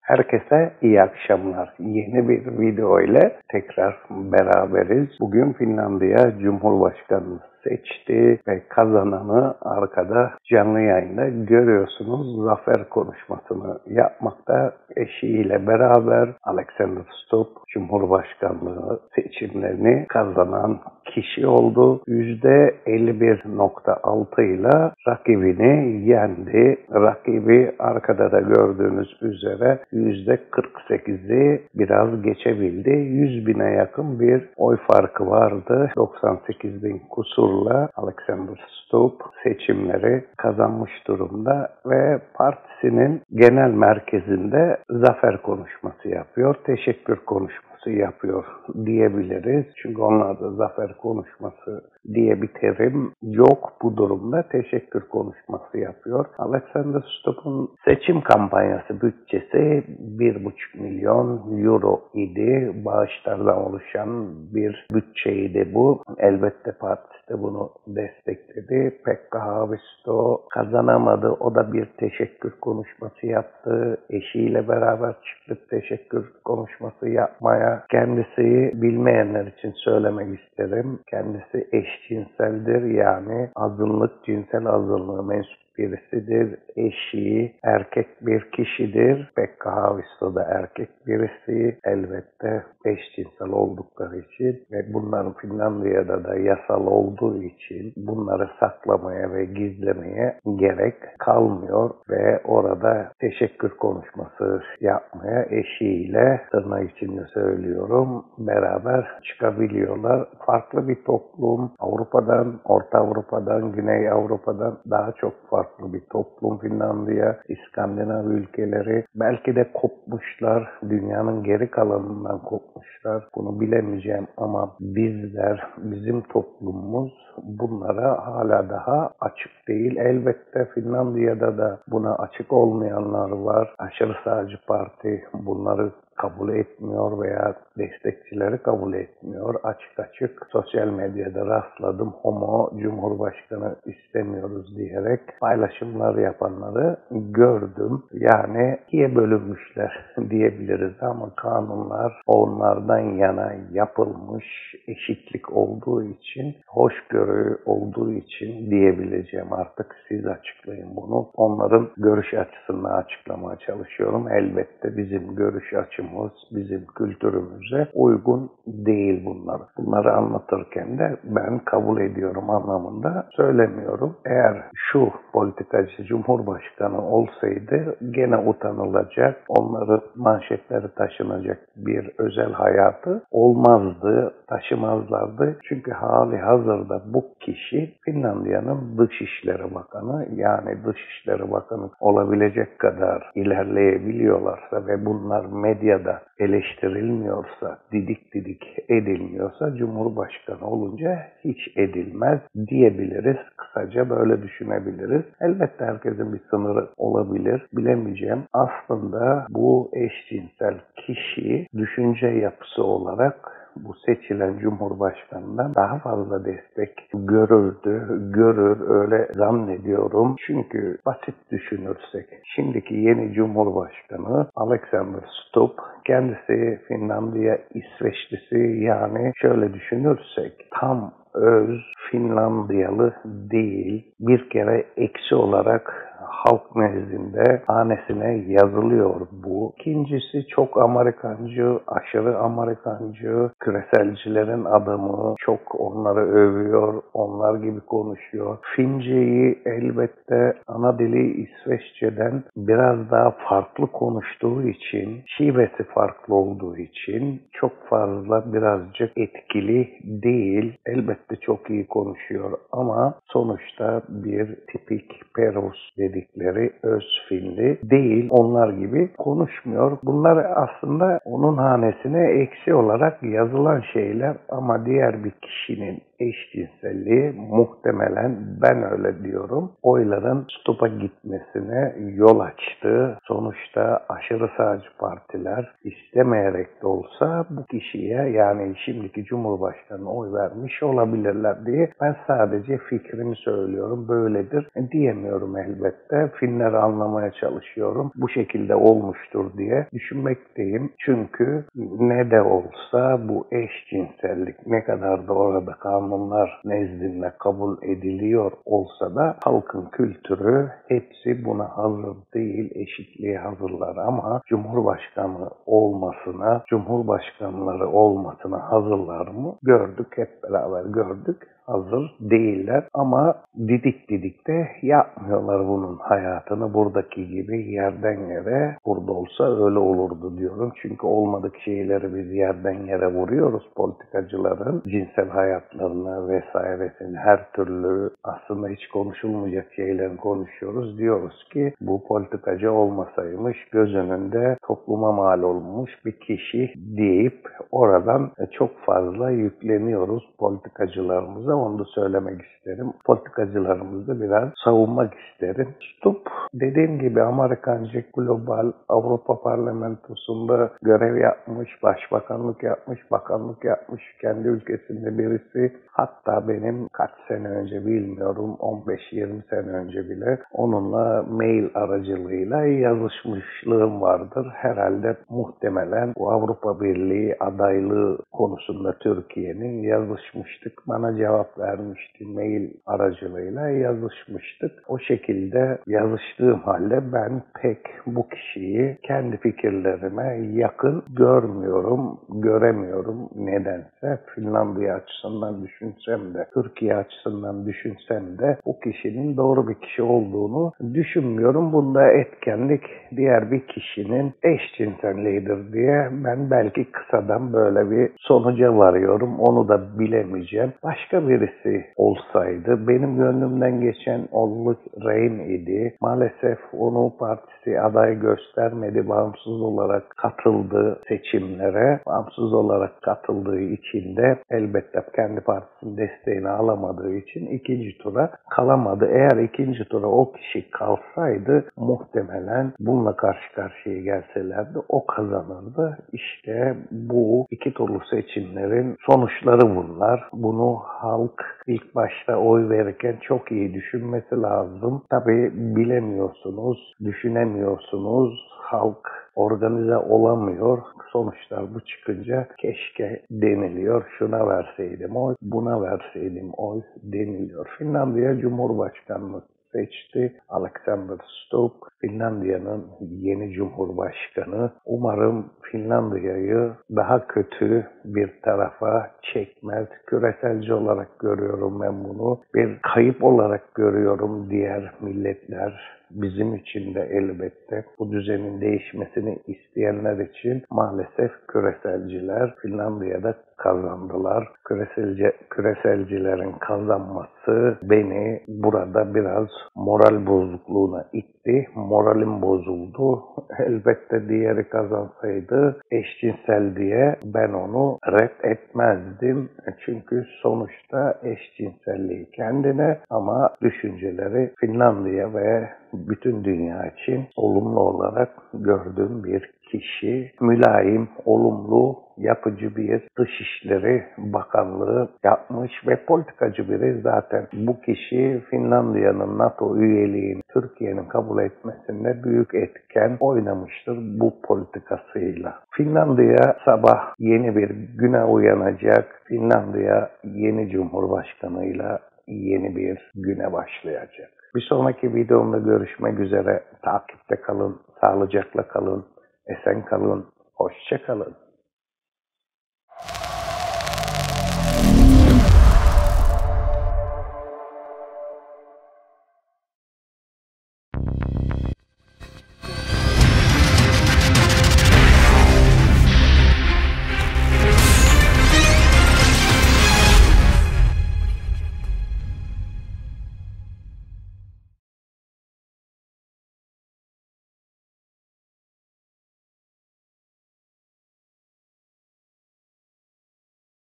Herkese iyi akşamlar. Yeni bir video ile tekrar beraberiz. Bugün Finlandiya Cumhurbaşkanı seçti ve kazananı arkada canlı yayında görüyorsunuz. Zafer konuşmasını yapmakta eşiyle beraber Alexander Stubb Cumhurbaşkanlığı seçimlerini kazanan kişi oldu. %51.6 ile rakibini yendi. Rakibi arkada da gördüğünüz üzere %48'i biraz geçebildi. 100 bine yakın bir oy farkı vardı. 98 bin kusurla Alexander Stubb seçimleri kazanmış durumda ve partisinin genel merkezinde zafer konuşması yapıyor. Teşekkür konuşması yapıyor diyebiliriz. Çünkü onlarda zafer konuşması diye bir terim yok bu durumda. Teşekkür konuşması yapıyor. Alexander Stubb'un seçim kampanyası bütçesi 1,5 milyon euro idi. Bağışlardan oluşan bir bütçeydi bu. Elbette partisi de bunu destekledi. Pekka Haavisto kazanamadı. O da bir teşekkür konuşması yaptı. Eşiyle beraber çıktık teşekkür konuşması yapmaya. Kendisi bilmeyenler için söylemek isterim. Kendisi eşcinseldir, yani azınlık, cinsel azınlığı mensup birisidir. Eşi erkek bir kişidir. Pekka Haavisto da erkek birisi. Elbette eşcinsel oldukları için ve bunların Finlandiya'da da yasal olduğu için bunları saklamaya ve gizlemeye gerek kalmıyor ve orada teşekkür konuşması yapmaya eşiyle, tırnak içinde söylüyorum, beraber çıkabiliyorlar. Farklı bir toplum. Avrupa'dan, Orta Avrupa'dan, Güney Avrupa'dan daha çok farklı bir toplum Finlandiya. İskandinav ülkeleri belki de kopmuşlar. Dünyanın geri kalanından kopmuşlar. Bunu bilemeyeceğim ama bizler, bizim toplumumuz bunlara hala daha açık değil. Elbette Finlandiya'da da buna açık olmayanlar var. Aşırı sağcı parti bunları kabul etmiyor veya destekçileri kabul etmiyor. Açık açık sosyal medyada rastladım. Homo Cumhurbaşkanı istemiyoruz diyerek paylaşımlar yapanları gördüm. Yani ikiye bölünmüşler diyebiliriz ama kanunlar onlardan yana yapılmış, eşitlik olduğu için, hoşgörü olduğu için diyebileceğim, artık siz açıklayın bunu. Onların görüş açısını açıklamaya çalışıyorum. Elbette bizim görüş açımız bizim kültürümüze uygun değil bunlar. Bunları anlatırken de ben kabul ediyorum anlamında söylemiyorum. Eğer şu politikacı Cumhurbaşkanı olsaydı gene utanılacak, onların manşetleri taşınacak bir özel hayatı olmazdı, taşımazlardı. Çünkü hali hazırda bu kişi Finlandiya'nın Dışişleri Bakanı, yani Dışişleri Bakanı olabilecek kadar ilerleyebiliyorlarsa ve bunlar medyada eleştirilmiyorsa, didik didik edilmiyorsa Cumhurbaşkanı olunca hiç edilmez diyebiliriz. Kısaca böyle düşünebiliriz. Elbette herkesin bir sınırı olabilir. Bilemeyeceğim. Aslında bu eşcinsel kişi düşünce yapısı olarak bu seçilen Cumhurbaşkanı'ndan daha fazla destek görür öyle zannediyorum. Çünkü basit düşünürsek, şimdiki yeni Cumhurbaşkanı Alexander Stubb, kendisi Finlandiya İsveçlisi, yani şöyle düşünürsek tam öz Finlandiyalı değil. Bir kere eksi olarak halk nezdinde hanesine yazılıyor bu. İkincisi çok Amerikancı, aşırı Amerikancı, küreselcilerin adamı, çok onları övüyor, onlar gibi konuşuyor. Fince'yi elbette ana dili İsveççeden biraz daha farklı konuştuğu için, şivesi farklı olduğu için çok fazla birazcık etkili değil. Elbette çok iyi konuşuyor ama sonuçta bir tipik Perus dedikleri öz Finli değil. Onlar gibi konuşmuyor. Bunlar aslında onun hanesine eksi olarak yazılan şeyler ama diğer bir kişinin eşcinselliği muhtemelen, ben öyle diyorum, oyların stopa gitmesine yol açtı. Sonuçta aşırı sağcı partiler istemeyerek de olsa bu kişiye, yani şimdiki Cumhurbaşkanı'na oy vermiş olabilirler diye ben sadece fikrimi söylüyorum. Böyledir diyemiyorum elbette. Filmleri anlamaya çalışıyorum. Bu şekilde olmuştur diye düşünmekteyim. Çünkü ne de olsa bu eşcinsellik ne kadar da orada kanunlar nezdinde kabul ediliyor olsa da halkın kültürü hepsi buna hazır değil, eşitliğe hazırlar ama Cumhurbaşkanları olmasına hazırlar mı? Gördük, hep beraber gördük. Hazır değiller ama didik de yapmıyorlar bunun hayatını buradaki gibi yerden yere. Burada olsa öyle olurdu diyorum. Çünkü olmadık şeyleri biz yerden yere vuruyoruz politikacıların. Cinsel hayatlarını vesairesini, her türlü aslında hiç konuşulmayacak şeylerin konuşuyoruz. Diyoruz ki bu politikacı olmasaymış, göz önünde topluma mal olmuş bir kişi deyip oradan çok fazla yükleniyoruz politikacılarımıza. Onu da söylemek isterim. Politikacılarımızı biraz savunmak isterim. Stubb, dediğim gibi Amerikancı Global Avrupa Parlamentosu'nda görev yapmış, başbakanlık yapmış, bakanlık yapmış kendi ülkesinde birisi. Hatta benim kaç sene önce bilmiyorum, 15-20 sene önce bile onunla mail aracılığıyla yazışmışlığım vardır. Herhalde muhtemelen bu Avrupa Birliği adaylığı konusunda Türkiye'nin yazışmıştık. Bana cevap vermişti, mail aracılığıyla yazışmıştık. O şekilde yazıştığım halde ben pek bu kişiyi kendi fikirlerime yakın göremiyorum nedense. Finlandiya açısından düşünsem de, Türkiye açısından düşünsem de bu kişinin doğru bir kişi olduğunu düşünmüyorum. Bunda etkenlik diğer bir kişinin eşcinselliğidir diye ben belki kısadan böyle bir sonuca varıyorum. Onu da bilemeyeceğim. Başka birisi olsaydı, benim gönlümden geçen Olli Rehn idi. Maalesef onu partisi aday göstermedi. Bağımsız olarak katıldı seçimlere. Bağımsız olarak katıldığı için de elbette kendi partisinin desteğini alamadığı için ikinci tura kalamadı. Eğer ikinci tura o kişi kalsaydı muhtemelen bununla karşı karşıya gelselerdi o kazanırdı. İşte bu iki turlu seçimlerin sonuçları bunlar. Bunu halk ilk başta oy verirken çok iyi düşünmesi lazım. Tabii bilemiyorsunuz, düşünemiyorsunuz. Halk organize olamıyor. Sonuçlar bu çıkınca keşke deniliyor. Şuna verseydim oy, buna verseydim oy deniliyor. Finlandiya Cumhurbaşkanlığı seçti. Alexander Stubb, Finlandiya'nın yeni Cumhurbaşkanı. Umarım Finlandiya'yı daha kötü bir tarafa çekmez. Küreselci olarak görüyorum ben bunu. Bir kayıp olarak görüyorum diğer milletler. Bizim için de elbette bu düzenin değişmesini isteyenler için maalesef küreselciler Finlandiya'da kazandılar. Küreselcilerin kazanması beni burada biraz moral bozukluğuna itti. Moralim bozuldu. Elbette diğeri kazansaydı eşcinsel diye ben onu reddetmezdim. Çünkü sonuçta eşcinselliği kendine ama düşünceleri Finlandiya ve bütün dünya için olumlu olarak gördüğüm bir kişi. Mülayim, olumlu, yapıcı bir Dışişleri Bakanlığı yapmış ve politikacı biri. Zaten bu kişi Finlandiya'nın NATO üyeliğini Türkiye'nin kabul etmesinde büyük etken oynamıştır bu politikasıyla. Finlandiya sabah yeni bir güne uyanacak. Finlandiya yeni Cumhurbaşkanıyla yeni bir güne başlayacak. Bir sonraki videomda görüşmek üzere. Takipte kalın, sağlıcakla kalın, esen kalın, hoşça kalın.